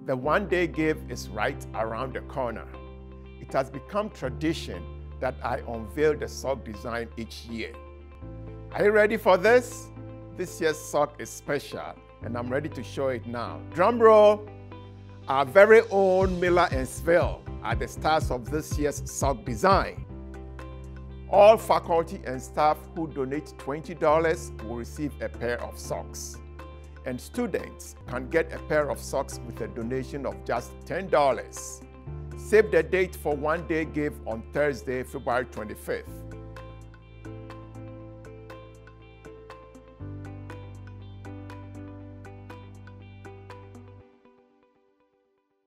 The one-day give is right around the corner. It has become tradition that I unveil the sock design each year. Are you ready for this? This year's sock is special, and I'm ready to show it now. Drum roll! Our very own Millersville are the stars of this year's sock design. All faculty and staff who donate $20 will receive a pair of socks. And students can get a pair of socks with a donation of just $10. Save the date for One Day Give on Thursday, February 25th.